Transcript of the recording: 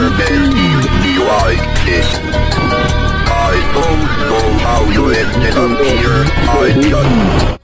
meant to be like this. I don't know how you ended up here. I just